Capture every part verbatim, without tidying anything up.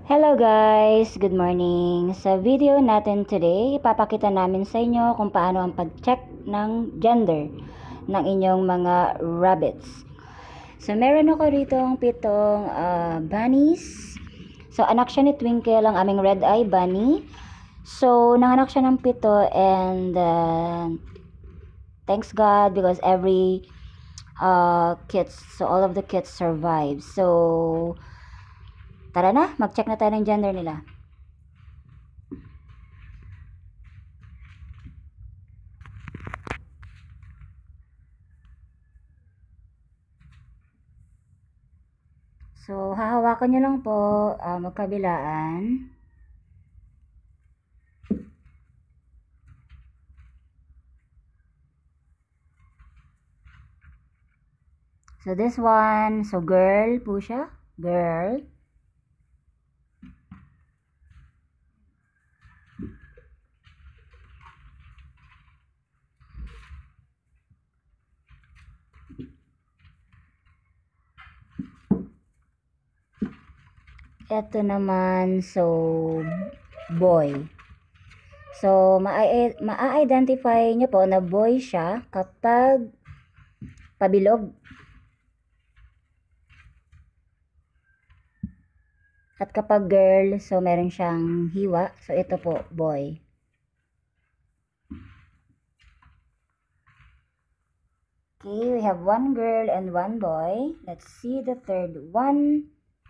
Hello guys! Good morning! Sa video natin today, ipapakita namin sa inyo kung paano ang pag-check ng gender ng inyong mga rabbits. So meron ako rito ang pitong uh, bunnies. So anak siya ni Twinkle, ang aming red eye bunny. So nanganak siya ng pito and uh, thanks God because every uh, kids, so all of the kids survived. So tara na, mag-check na tayo ng gender nila. So, hahawakan nyo lang po, uh, magkabilaan. So, this one, so girl po siya. Girl. Ito naman, so, boy. So, ma-identify nyo po na boy siya kapag pabilog. At kapag girl, so meron siyang hiwa. So, ito po, boy. Okay, we have one girl and one boy. Let's see the third one.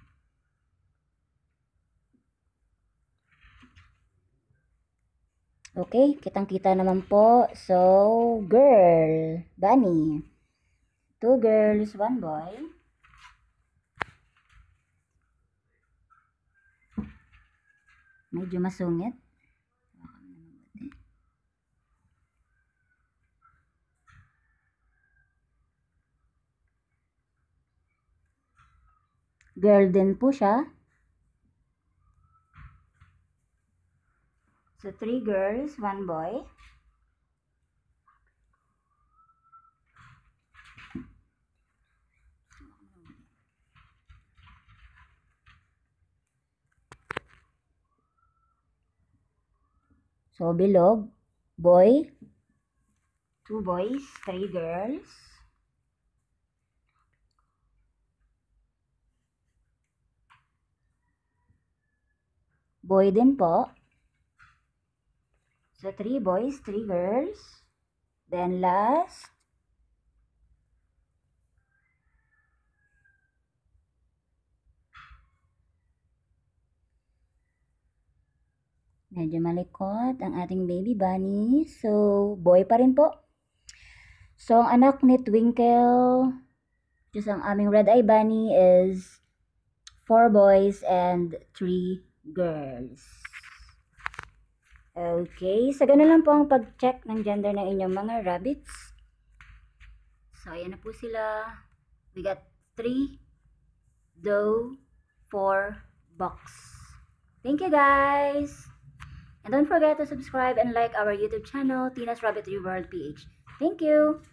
Okay, kitang-kita naman po. So, girl, bunny. Two girls, one boy. Medyo masungit. Girl din po siya. So, three girls, one boy. So, bilog, boy. Two boys, three girls. Boy din po. So, three boys, three girls. Then, last. Medyo malikot ang ating baby bunny. So, boy pa rin po. So, ang anak ni Twinkle, just ang aming red eye bunny is four boys and three girls. Okay, so ganun lang po ang pag-check ng gender ng inyong mga rabbits. So, ayan na po sila. We got three doe, four bucks. Thank you guys! And don't forget to subscribe and like our YouTube channel, Tina's Rabbitry World P H. Thank you!